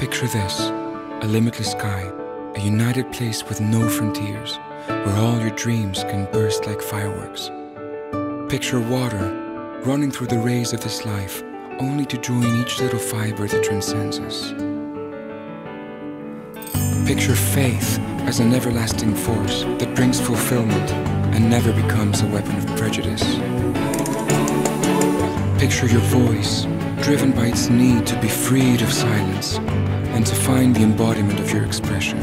Picture this, a limitless sky, a united place with no frontiers, where all your dreams can burst like fireworks. Picture water running through the rays of this life, only to join each little fiber that transcends us. Picture faith as an everlasting force that brings fulfillment and never becomes a weapon of prejudice. Picture your voice, driven by its need to be freed of silence and to find the embodiment of your expression.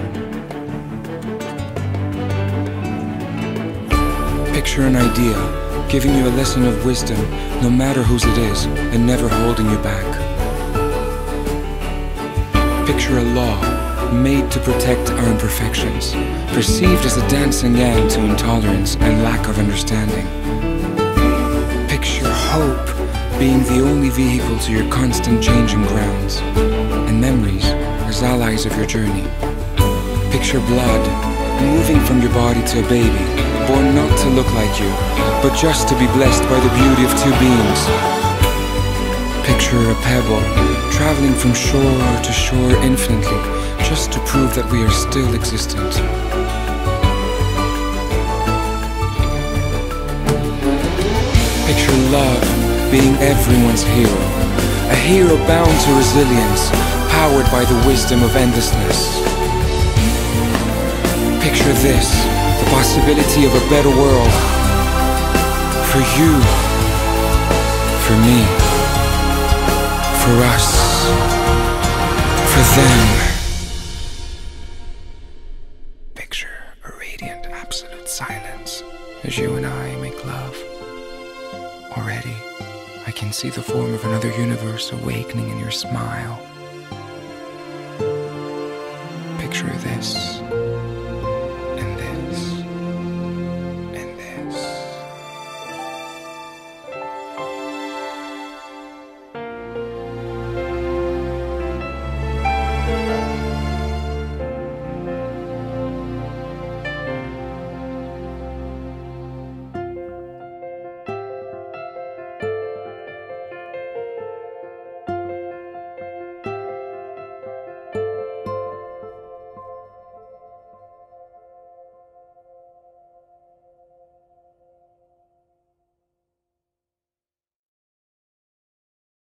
Picture an idea giving you a lesson of wisdom, no matter whose it is, and never holding you back. Picture a law made to protect our imperfections, perceived as a dancing end to intolerance and lack of understanding. Picture hope being the only vehicle to your constant changing grounds, and memories as allies of your journey. Picture blood moving from your body to a baby, born not to look like you, but just to be blessed by the beauty of two beings. Picture a pebble traveling from shore to shore infinitely, just to prove that we are still existent. Picture love being everyone's hero, a hero bound to resilience, powered by the wisdom of endlessness. Picture this, the possibility of a better world, for you, for me, for us, for them. Picture a radiant absolute silence as you and I make love. Already, I can see the form of another universe awakening in your smile. Picture this.